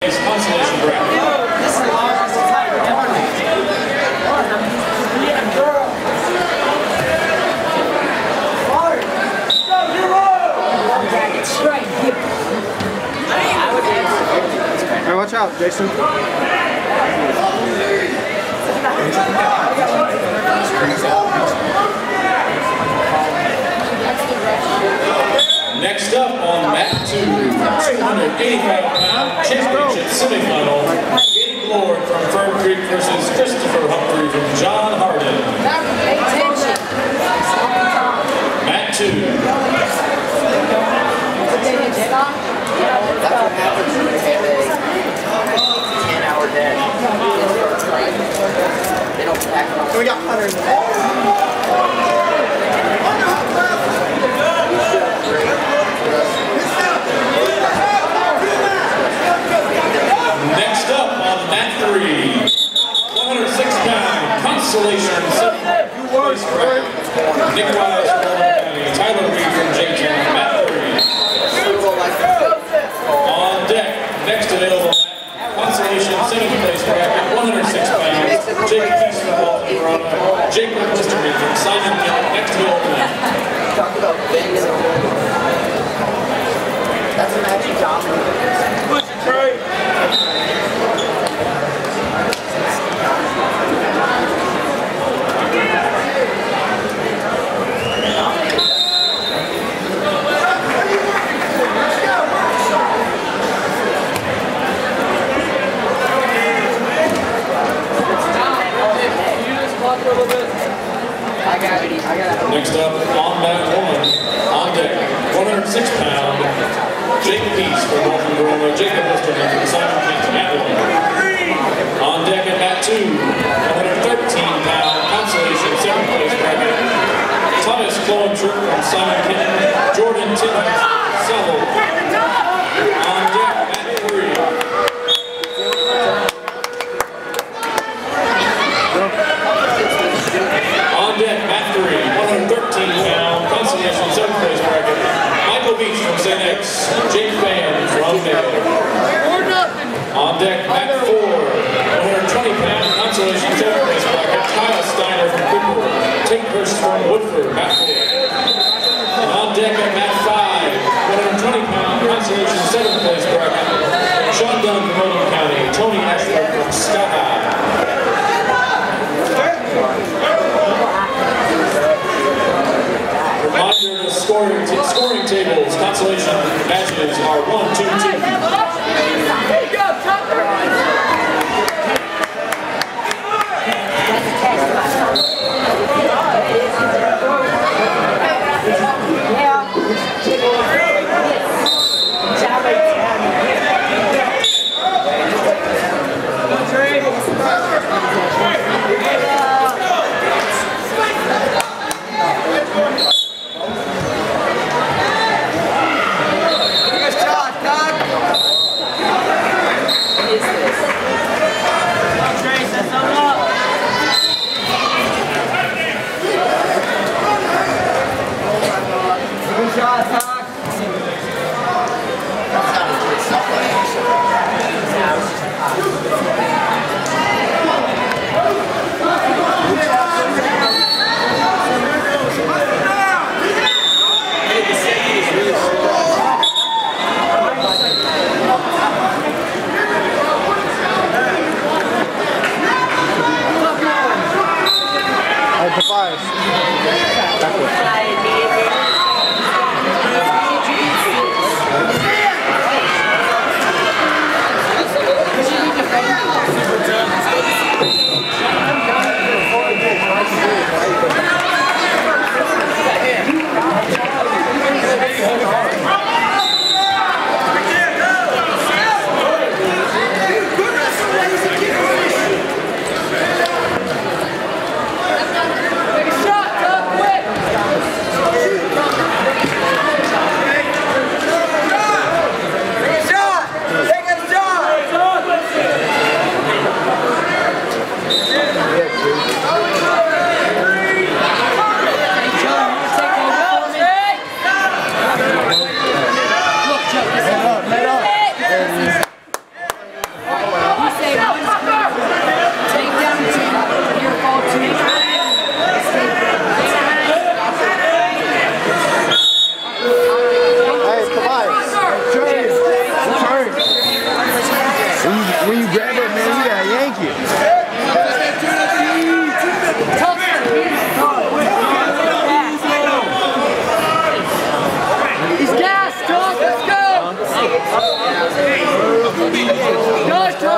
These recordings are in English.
Consolation bracket. Hey, watch out, Jason. Next up on mat 2, 285-pound championship semifinal, Katie Lord from Fern Creek versus Christopher Humphrey from John Hardin. Mat 2. That's what happens when you have a 10-hour day. They don't pack it on. We got Hunter in the back. Next up on mat 3, 106-pound consolation place bracket. Nikolai County, Tyler Reed from J-Town, mat 3. On deck, next available consolation second place bracket, 106 pounds, Jake Keys from Walton, Verona, Jake Listerman from Simon Hill, next available. Talk about banging the wood. That's a match you dominate. Push it, Trey. Next up, on mat 1, on deck, 106-pound, Jake Peace from Walton, Verona, Jacob Listerman from Simon Kenton, Atwood. On deck at mat 2, 113-pound consolation second place bracket, Thomas Kloentrip from Simon Kenton, Jordan Timmons, Savo. On deck mat 3. On deck, mat 3, 113-pound consolation seventh place bracket. Michael Beach from St. X, Jake Fan from Baylor.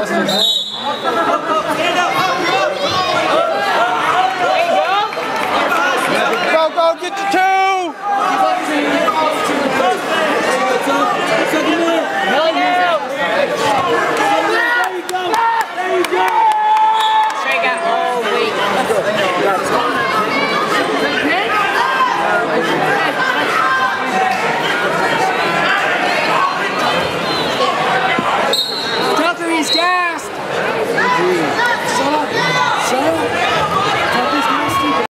Buster's.